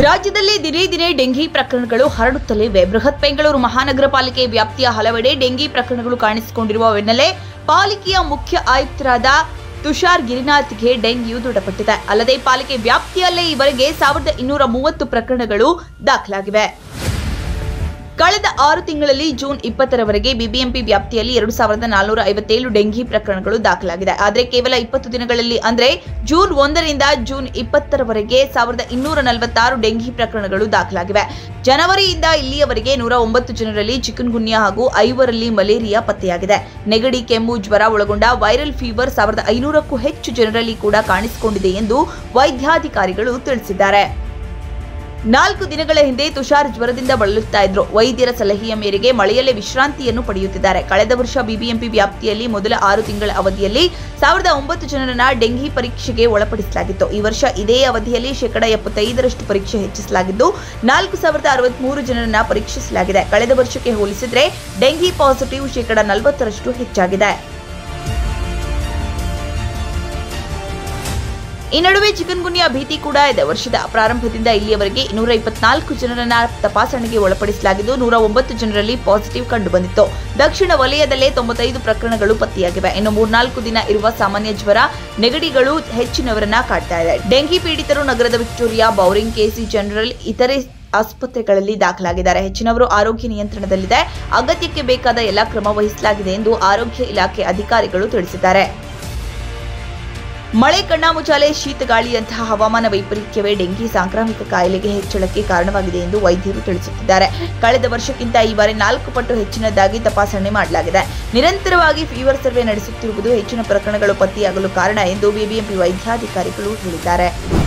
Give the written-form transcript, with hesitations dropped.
ರಾಜ್ಯದಲ್ಲಿ ದಿನೇ ದಿನೇ ಡೆಂಗಿ ಪ್ರಕರಣಗಳು ಹರಡುತ್ತಲಿವೆ. ಬೃಹತ್ ಬೆಂಗಳೂರು ಮಹಾನಗರ ಪಾಲಿಕೆ ವ್ಯಾಪ್ತಿಯ ಹಲವೆಡೆ ಡೆಂಗಿ ಪ್ರಕರಣಗಳು ಕಾಣಿಸಿಕೊಂಡಿರುವ ಬೆನ್ನಲ್ಲೇ ಪಾಲಿಕೆಯ ಮುಖ್ಯ ಆಯುಕ್ತರಾದ ತುಷಾರ್ ಗಿರಿನಾಥ್ಗೆ ಡೆಂಗ್ಯೂ ದೃಢಪಟ್ಟಿದೆ. ಅಲ್ಲದೆ ಪಾಲಿಕೆ ವ್ಯಾಪ್ತಿಯಲ್ಲೇ ಈವರೆಗೆ 1230 ಪ್ರಕರಣಗಳು ದಾಖಲಾಗಿವೆ. ಕಳೆದ 6 ತಿಂಗಳಲ್ಲಿ ಜೂನ್ 20ರವರೆಗೆ ಬಿಬಿಎಂಪಿ ವ್ಯಾಪ್ತಿಯಲ್ಲಿ 2457 ಡೆಂಗಿ ಪ್ರಕರಣಗಳು ದಾಖಲಾಗಿದೆ. ಆದರೆ ಕೇವಲ 20 ದಿನಗಳಲ್ಲಿ ಅಂದ್ರೆ ಜೂನ್ 1ರಿಂದ ಜೂನ್ 20ರವರೆಗೆ 1246 ಡೆಂಗಿ ಪ್ರಕರಣಗಳು ದಾಖಲಾಗಿವೆ. ಜನವರಿಯಿಂದ ಇಲ್ಲಿಯವರೆಗೆ 109 ಜನರಲ್ಲಿ ಚಿಕನ್ ಗುನ್ಯಾ ಹಾಗೂ 5ರಲ್ಲಿ ಮಲೇರಿಯಾ ಪತ್ತೆಯಾಗಿದೆ. ನೆಗಡಿ, ಕೆಮ್ಮು, ಜ್ವರ ಒಳಗೊಂಡ ವೈರಲ್ ಫೀವರ್ 1500ಕ್ಕೂ ಹೆಚ್ಚು ಜನರಲ್ಲಿ ಕೂಡ ಕಾಣಿಸಿಕೊಂಡಿದೆ ಎಂದು ವೈದ್ಯಾಧಿಕಾರಿಗಳು ತಿಳಿಸಿದ್ದಾರೆ. 4 ದಿನಗಳ ಹಿಂದೆ ತುಷಾರ್ ಜ್ವರದಿಂದ ಬಳಲುತ್ತಾ ಇದ್ರು. ವೈದ್ಯರ ಸಲಹೆಯ ಮೇರೆಗೆ ಮಳೆಯಲ್ಲೇ ವಿಶ್ರಾಂತಿಯನ್ನು ಪಡೆಯುತ್ತಿದ್ದಾರೆ. ಕಳೆದ ವರ್ಷ ಬಿಬಿಎಂಪಿ ವ್ಯಾಪ್ತಿಯಲ್ಲಿ ಮೊದಲ 6 ತಿಂಗಳ ಅವಧಿಯಲ್ಲಿ 1009 ಜನರನ್ನ ಡೆಂಗಿ ಪರೀಕ್ಷೆಗೆ ಒಳಪಡಿಸಲಾಗಿತ್ತು. ಈ ವರ್ಷ ಇದೇ ಅವಧಿಯಲ್ಲಿ 75% ಪರೀಕ್ಷೆ ಹೆಚ್ಚಿಸಲಾಗಿದ್ದು 4063 ಜನರನ್ನ ಪರೀಕ್ಷಿಸಲಾಗಿದೆ. ಕಳೆದ ವರ್ಷಕ್ಕೆ ಹೋಲಿಸಿದ್ರೆ ಡೆಂಗಿ ಪಾಸಿಟಿವ್ 40% ಹೆಚ್ಚಾಗಿದೆ. ಈ ನಡುವೆ ಚಿಕನ್ ಗುನ್ಯಾ ಭೀತಿ ಕೂಡ ಇದೆ. ವರ್ಷದ ಪ್ರಾರಂಭದಿಂದ ಇಲ್ಲಿಯವರೆಗೆ 224 ಜನರನ್ನ ತಪಾಸಣೆಗೆ ಒಳಪಡಿಸಲಾಗಿದ್ದು 109 ಜನರಲ್ಲಿ ಪಾಸಿಟಿವ್ ಕಂಡುಬಂದಿತ್ತು. ದಕ್ಷಿಣ ವಲಯದಲ್ಲೇ 95 ಪ್ರಕರಣಗಳು ಪತ್ತೆಯಾಗಿವೆ. ಇನ್ನು 3-4 ದಿನ ಇರುವ ಸಾಮಾನ್ಯ ಜ್ವರ, ನೆಗಡಿಗಳು ಹೆಚ್ಚಿನವರನ್ನ ಕಾಡ್ತಾ ಇದೆ. ಡೆಂಗಿ ಪೀಡಿತರು ನಗರದ ವಿಕ್ಟೋರಿಯಾ, ಬೌರಿಂಗ್, ಕೆಸಿ ಜನರಲ್, ಇತರೆ ಆಸ್ಪತ್ರೆಗಳಲ್ಲಿ ದಾಖಲಾಗಿದ್ದಾರೆ. ಹೆಚ್ಚಿನವರು ಆರೋಗ್ಯ ನಿಯಂತ್ರಣದಲ್ಲಿದೆ. ಅಗತ್ಯಕ್ಕೆ ಬೇಕಾದ ಎಲ್ಲ ಕ್ರಮ ವಹಿಸಲಾಗಿದೆ ಎಂದು ಆರೋಗ್ಯ ಇಲಾಖೆ ಅಧಿಕಾರಿಗಳು ತಿಳಿಸಿದ್ದಾರೆ. ಮಳೆ, ಕಣ್ಣಾಮುಚಾಲೆ, ಶೀತ ಗಾಳಿಯಂತಹ ಹವಾಮಾನ ವೈಪರೀತ್ಯವೇ ಡೆಂಗಿ ಸಾಂಕ್ರಾಮಿಕ ಕಾಯಿಲೆಗೆ ಹೆಚ್ಚಳಕ್ಕೆ ಕಾರಣವಾಗಿದೆ ಎಂದು ವೈದ್ಯರು ತಿಳಿಸುತ್ತಿದ್ದಾರೆ. ಕಳೆದ ವರ್ಷಕ್ಕಿಂತ ಈ ಬಾರಿ 4 ಪಟ್ಟು ಹೆಚ್ಚಿನದಾಗಿ ತಪಾಸಣೆ ಮಾಡಲಾಗಿದೆ. ನಿರಂತರವಾಗಿ ಫೀವರ್ ಸರ್ವೆ ನಡೆಸುತ್ತಿರುವುದು ಹೆಚ್ಚಿನ ಪ್ರಕರಣಗಳು ಪತ್ತೆಯಾಗಲು ಕಾರಣ ಎಂದು ಬಿಬಿಎಂಪಿ ವೈದ್ಯಾಧಿಕಾರಿಗಳು ಹೇಳಿದ್ದಾರೆ.